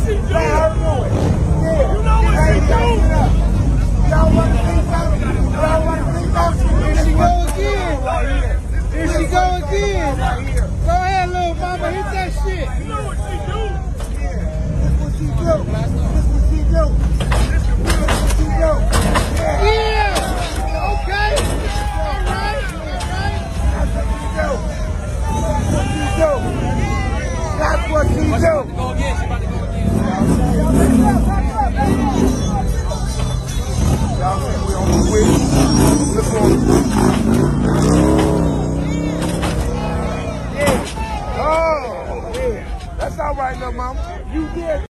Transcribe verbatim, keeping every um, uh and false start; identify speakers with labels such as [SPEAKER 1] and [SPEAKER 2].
[SPEAKER 1] she do?
[SPEAKER 2] Let her do it. Yeah.
[SPEAKER 1] You know what she do?
[SPEAKER 2] Y'all want to see something? Y'all want to see something?
[SPEAKER 3] Here she go again.
[SPEAKER 2] Right here.
[SPEAKER 3] Here she go again.
[SPEAKER 2] Right here.
[SPEAKER 3] Go ahead, little mama. Hit that shit.
[SPEAKER 1] You know what she do?
[SPEAKER 2] Yeah. This what she do. This what she do. This what she do. Yeah.
[SPEAKER 3] Yeah. Okay. All right.
[SPEAKER 2] That's what she do. That's what she do. That's what she do.
[SPEAKER 4] Go again. She about to go again.
[SPEAKER 2] Y'all think we on the way? Look on. Yeah. Oh, yeah. That's all right, little mama. You did.